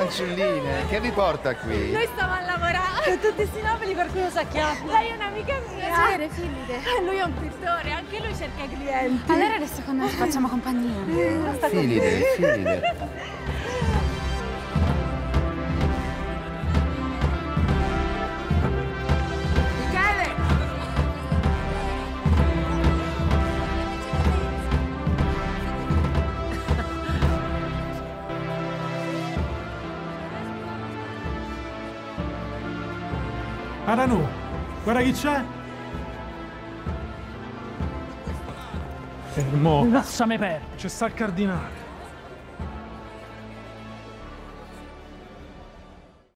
fanciulline, che vi porta qui? Noi stiamo a lavorare. Con tutti questi nobili qualcuno sa chiama. Lei è un'amica mia. Piacere, Filide. Lui è un pittore, anche lui cerca clienti. Allora adesso con noi ci facciamo compagnia. Filide, Filide. Arano, guarda chi c'è. Fermo. Lasciami perdere. C'è sta il cardinale.